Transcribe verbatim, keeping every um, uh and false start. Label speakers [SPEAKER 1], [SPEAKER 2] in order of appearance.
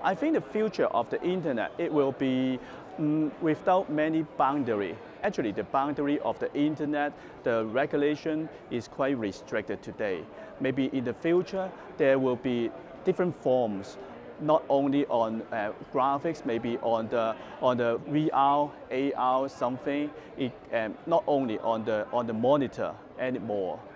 [SPEAKER 1] I think the future of the internet, it will be mm, without many boundary. Actually, the boundary of the internet, the regulation is quite restricted today. Maybe in the future, there will be different forms, not only on uh, graphics, maybe on the on the V R, A R, something. It, um, not only on the on the monitor anymore.